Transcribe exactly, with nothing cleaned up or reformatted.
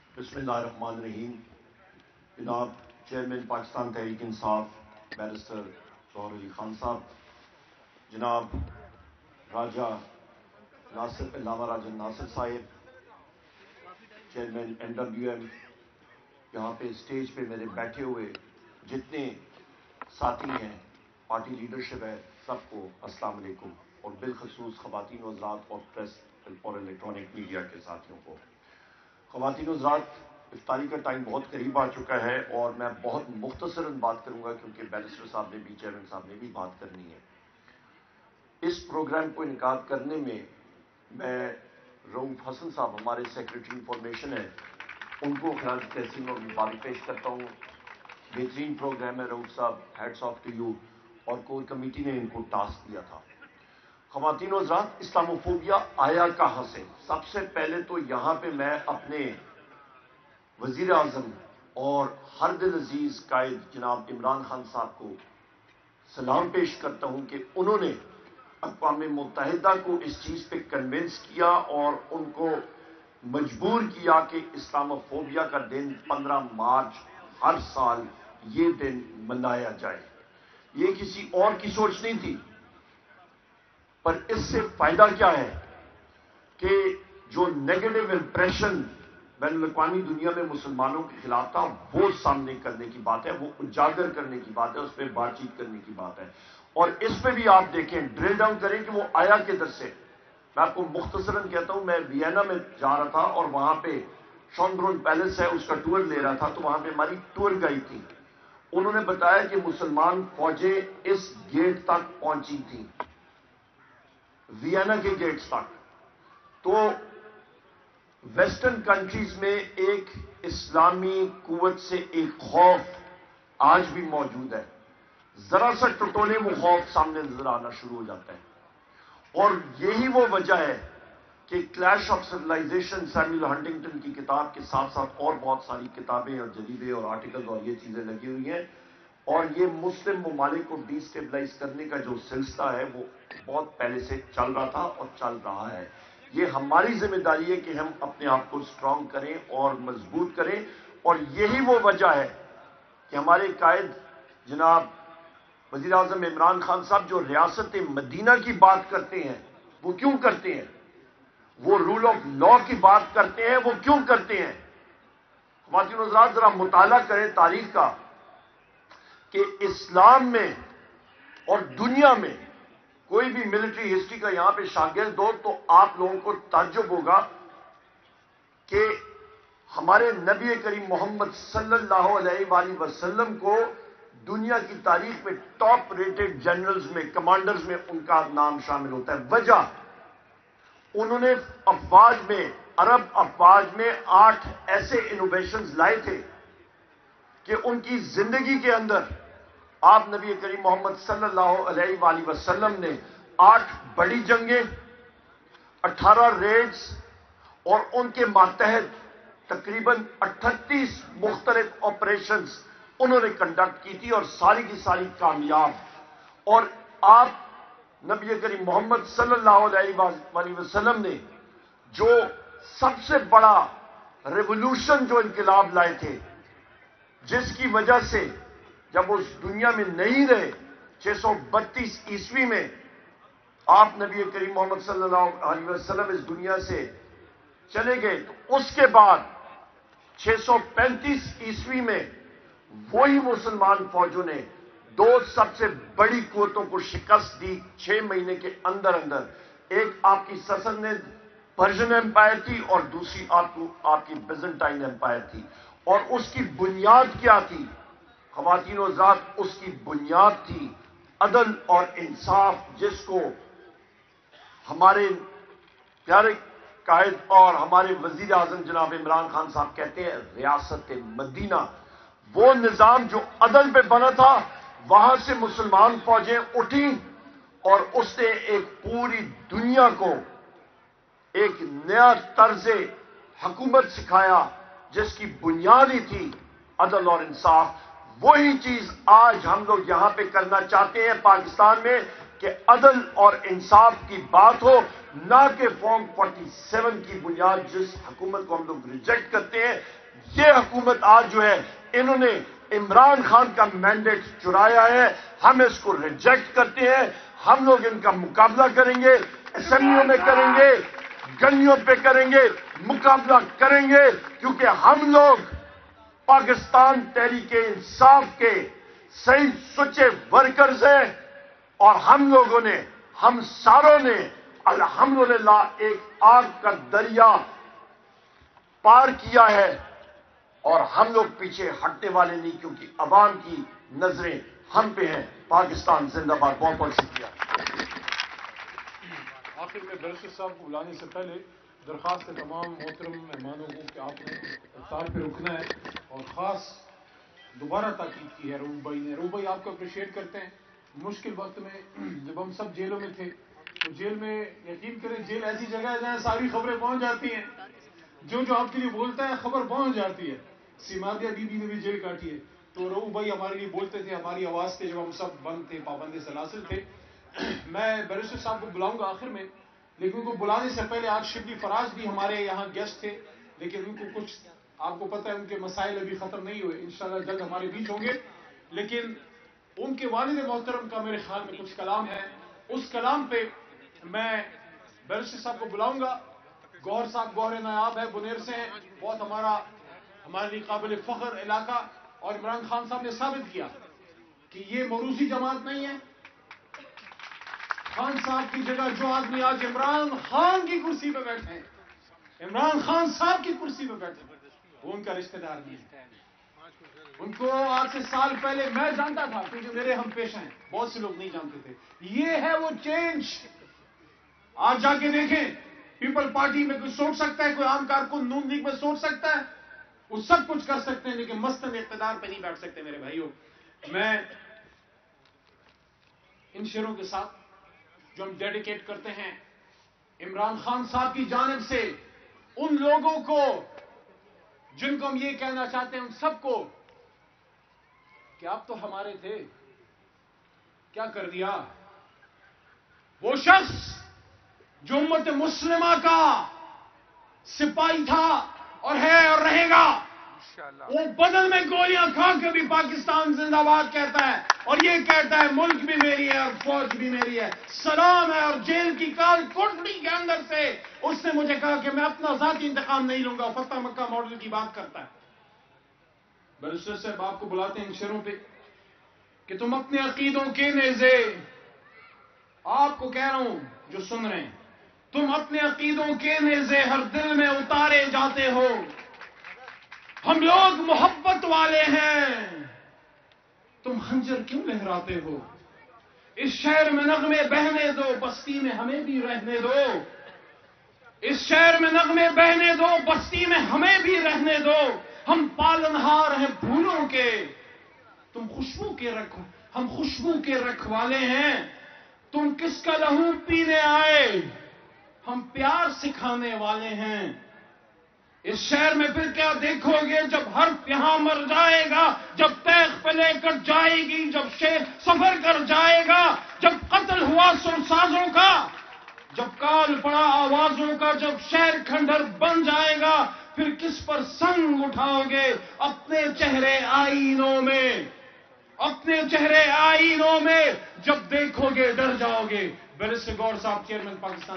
بسم اللہ الرحمن الرحیم. جناب چیئرمین پاکستان تحریک انصاف بیرسٹر ظہور علی خان صاحب، جناب راجہ ناصر علامہ راجہ ناصر صاحب، چیئرمین این ڈبلیو ایم، یہاں پہ اسٹیج پہ میرے بیٹھے ہوئے جتنے ساتھی ہیں، پارٹی لیڈرشپ ہے، سب کو السلام علیکم، اور بالخصوص خواتین و حضرات اور پریس اور الیکٹرانک میڈیا کے ساتھیوں کو. خواتین و حضرات، افطاری کا ٹائم بہت قریب آ چکا ہے اور میں بہت مختصراً بات کروں گا کیونکہ بیرسٹر صاحب نے بھی، چیئرمین صاحب نے بھی بات کرنی ہے. اس پروگرام کو انعقاد کرنے میں میں رؤوف حسن صاحب، ہمارے سیکرٹری انفارمیشن ہے، ان کو خراج تحسین اور مبارک پیش کرتا ہوں. بہترین پروگرام ہے رؤوف صاحب، ہیڈس آف ٹو یو. اور کور کمیٹی نے ان کو ٹاسک دیا تھا. خواتین و حضرات، اسلاموفوبیا آیا کہاں سے؟ سب سے پہلے تو یہاں پہ میں اپنے وزیر اعظم اور ہر دل عزیز قائد جناب عمران خان صاحب کو سلام پیش کرتا ہوں کہ انہوں نے اقوام متحدہ کو اس چیز پہ کنونس کیا اور ان کو مجبور کیا کہ اسلاموفوبیا کا دن پندرہ مارچ ہر سال یہ دن منایا جائے. یہ کسی اور کی سوچ نہیں تھی، پر اس سے فائدہ کیا ہے کہ جو نیگیٹو امپریشن بین الاقوامی دنیا میں مسلمانوں کے خلاف تھا وہ سامنے کرنے کی بات ہے، وہ اجاگر کرنے کی بات ہے، اس پہ بات چیت کرنے کی بات ہے. اور اس پہ بھی آپ دیکھیں، ڈرل ڈاؤن کریں کہ وہ آیا کدھر سے. میں آپ کو مختصراً کہتا ہوں، میں وینا میں جا رہا تھا اور وہاں پہ شونبرون پیلس ہے، اس کا ٹور لے رہا تھا، تو وہاں پہ ہماری ٹور گائیڈ تھی. انہوں نے بتایا کہ مسلمان فوجیں اس گیٹ تک پہنچی تھیں، وینا کے گیٹس تک. تو ویسٹرن کنٹریز میں ایک اسلامی قوت سے ایک خوف آج بھی موجود ہے. ذرا سا ٹٹولے وہ خوف سامنے نظر آنا شروع ہو جاتا ہے. اور یہی وہ وجہ ہے کہ clash of civilization, Samuel Huntington کی کتاب کے ساتھ ساتھ اور بہت ساری کتابیں اور جریدے اور آرٹیکل اور یہ چیزیں لگی ہوئی ہیں. اور یہ مسلم ممالک کو ڈی اسٹیبلائز کرنے کا جو سلسلہ ہے وہ بہت پہلے سے چل رہا تھا اور چل رہا ہے. یہ ہماری ذمہ داری ہے کہ ہم اپنے آپ کو اسٹرانگ کریں اور مضبوط کریں. اور یہی وہ وجہ ہے کہ ہمارے قائد جناب وزیر اعظم عمران خان صاحب جو ریاست مدینہ کی بات کرتے ہیں وہ کیوں کرتے ہیں، وہ رول آف لا کی بات کرتے ہیں وہ کیوں کرتے ہیں. خواتین و حضرات، ذرا مطالعہ کریں تاریخ کا کہ اسلام میں اور دنیا میں کوئی بھی ملٹری ہسٹری کا یہاں پہ شاگرد ہو تو آپ لوگوں کو تعجب ہوگا کہ ہمارے نبی کریم محمد صلی اللہ علیہ وآلہ وسلم کو دنیا کی تاریخ میں ٹاپ ریٹڈ جنرلز میں، کمانڈرز میں ان کا نام شامل ہوتا ہے. وجہ، انہوں نے افواج میں، عرب افواج میں آٹھ ایسے انوویشنز لائے تھے کہ ان کی زندگی کے اندر آپ نبی کریم محمد صلی اللہ علیہ وآلہ وسلم نے آٹھ بڑی جنگیں، اٹھارہ ریڈز اور ان کے ماتحت تقریباً اٹھتیس مختلف آپریشنز انہوں نے کنڈکٹ کی تھی اور ساری کی ساری کامیاب. اور آپ نبی کریم محمد صلی اللہ علیہ وآلہ وسلم نے جو سب سے بڑا ریولوشن، جو انقلاب لائے تھے، جس کی وجہ سے جب اس دنیا میں نہیں رہے، چھ سو بتیس عیسوی میں آپ نبی کریم محمد صلی اللہ علیہ وسلم اس دنیا سے چلے گئے، تو اس کے بعد چھ سو پینتیس عیسوی میں وہی مسلمان فوجوں نے دو سب سے بڑی قوتوں کو شکست دی چھ مہینے کے اندر اندر. ایک آپ کی سسنید پرشین امپائر تھی اور دوسری آپ کو آپ کی بیزنٹائن امپائر تھی. اور اس کی بنیاد کیا تھی خواتین و حضرات؟ اس کی بنیاد تھی عدل اور انصاف، جس کو ہمارے پیارے قائد اور ہمارے وزیر اعظم جناب عمران خان صاحب کہتے ہیں ریاست مدینہ. وہ نظام جو عدل پہ بنا تھا، وہاں سے مسلمان فوجیں اٹھیں اور اس نے ایک پوری دنیا کو ایک نیا طرز حکومت سکھایا جس کی بنیاد ہی تھی عدل اور انصاف. وہی چیز آج ہم لوگ یہاں پہ کرنا چاہتے ہیں پاکستان میں کہ عدل اور انصاف کی بات ہو، نہ کہ فارم فورٹی سیون کی بنیاد جس حکومت کو ہم لوگ ریجیکٹ کرتے ہیں. یہ حکومت آج جو ہے انہوں نے عمران خان کا مینڈیٹ چرایا ہے، ہم اس کو ریجیکٹ کرتے ہیں. ہم لوگ ان کا مقابلہ کریں گے، اسمبلیوں میں کریں گے، گلیوں پہ کریں گے، مقابلہ کریں گے، کیونکہ ہم لوگ پاکستان تحریک انصاف کے صحیح سچے ورکرز ہیں. اور ہم لوگوں نے، ہم ساروں نے الحمدللہ ایک آگ کا دریا پار کیا ہے، اور ہم لوگ پیچھے ہٹنے والے نہیں، کیونکہ عوام کی نظریں ہم پہ ہیں. پاکستان زندہ باد. بہت بہت شکریہ. آخر میں بیرسٹر صاحب کو بلانے سے پہلے درخواست ہے تمام محترم مہمانوں کو کہ آپ نے افطار پہ رکنا ہے، اور خاص دوبارہ تاکید کی ہے روب بھائی نے. روب بھائی آپ کو اپریشیٹ کرتے ہیں. مشکل وقت میں جب ہم سب جیلوں میں تھے تو جیل میں یقین کریں جیل ایسی جگہ ہے جہاں ساری خبریں پہنچ جاتی ہیں. جو جو آپ کے لیے بولتا ہے خبر پہنچ جاتی ہے. سیمادیہ بی بی نے بھی جیل کاٹی ہے. تو روب بھائی ہمارے لیے بولتے تھے، ہماری آواز تھے جب ہم سب بند تھے، پابند سلاسل تھے. میں بیرسٹر صاحب کو بلاؤں گا آخر میں، لیکن ان کو بلانے سے پہلے آج شبلی فراز بھی ہمارے یہاں گیسٹ تھے، لیکن ان کو کچھ آپ کو پتہ ہے ان کے مسائل ابھی ختم نہیں ہوئے، انشاءاللہ جلد ہمارے بیچ ہوں گے. لیکن ان کے والد محترم کا میرے خیال میں کچھ کلام ہے، اس کلام پہ میں بیرسٹر صاحب کو بلاؤں گا. گوہر صاحب گوہر نایاب ہے، بنیر سے ہیں، بہت ہمارا ہمارے لیے قابل فخر علاقہ. اور عمران خان صاحب نے ثابت کیا کہ یہ موروثی جماعت نہیں ہے. خان صاحب کی جگہ جو آدمی آج عمران خان کی کرسی پہ بیٹھے ہیں، عمران خان صاحب کی کرسی پہ بیٹھے ہیں، وہ ان کا رشتہ دار نہیں ہے. ان کو آج سے سال پہلے میں جانتا تھا کیونکہ میرے ہم پیش ہیں، بہت سے لوگ نہیں جانتے تھے. یہ ہے وہ چینج. آج جا کے دیکھیں پیپل پارٹی میں کوئی سوچ سکتا ہے، کوئی عام کارکن نون لیگ میں سوچ سکتا ہے، وہ سب کچھ کر سکتے ہیں لیکن مستن اقتدار پہ نہیں بیٹھ سکتے. میرے بھائیوں، میں ان شعروں کے ساتھ جو ہم ڈیڈیکیٹ کرتے ہیں عمران خان صاحب کی جانب سے ان لوگوں کو جن کو ہم یہ کہنا چاہتے ہیں، ان سب کو کہ آپ تو ہمارے تھے، کیا کر دیا. وہ شخص جو امت مسلمہ کا سپاہی تھا اور ہے اور رہے گا، وہ بدل میں گولیاں کھا کے بھی پاکستان زندہ باد کہتا ہے، اور یہ کہتا ہے ملک بھی میری ہے اور فوج بھی میری ہے. سلام ہے. اور جیل کی کال کوٹڑی کے اندر سے اس نے مجھے کہا کہ میں اپنا ذاتی انتقام نہیں لوں گا. فتح مکہ ماڈل کی بات کرتا ہے. بیرسٹر صاحب آپ کو بلاتے ہیں ان شعروں پہ کہ تم اپنے عقیدوں کے نیزے، آپ کو کہہ رہا ہوں جو سن رہے ہیں، تم اپنے عقیدوں کے نیزے ہر دل میں اتارے جاتے ہو. ہم لوگ محبت والے ہیں، تم خنجر کیوں لہراتے ہو. اس شہر میں نغمے بہنے دو، بستی میں ہمیں بھی رہنے دو. اس شہر میں نغمے بہنے دو، بستی میں ہمیں بھی رہنے دو. ہم پالنہار ہیں پھولوں کے، تم خوشبو کے رکھ ہم خوشبو کے رکھوالے ہیں. تم کس کا لہو پینے آئے، ہم پیار سکھانے والے ہیں. اس شہر میں پھر کیا دیکھو گے جب حرف یہاں مر جائے گا، جب تیغ پہ لے کر جائے گی، جب شیر سفر کر جائے گا، جب قتل ہوا سرسازوں کا، جب کال پڑا آوازوں کا، جب شہر کھنڈر بن جائے گا، پھر کس پر سنگ اٹھاؤ گے. اپنے چہرے آئینوں میں، اپنے چہرے آئینوں میں جب دیکھو گے ڈر جاؤ گے. بیرسٹر گوہر صاحب، چیئرمین پاکستان